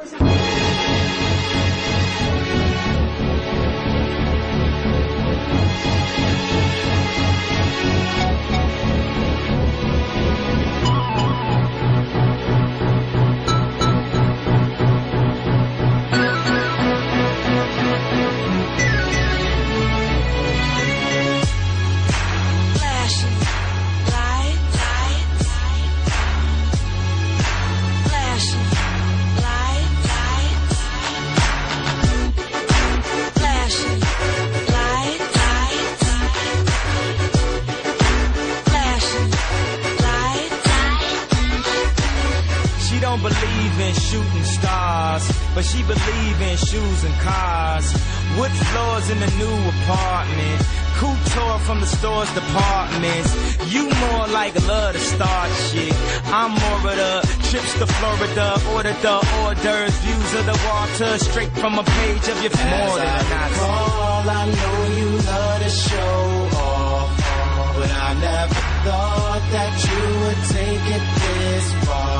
Believe in shooting stars, but she believe in shoes and cars. Wood floors in the new apartment, couture from the store's departments. You more like love to start shit, I'm more of the trips to Florida, order the hors d'oeuvres, views of the water straight from a page of your more than I recall, I know you love to show off, but I never thought that you would take it this far.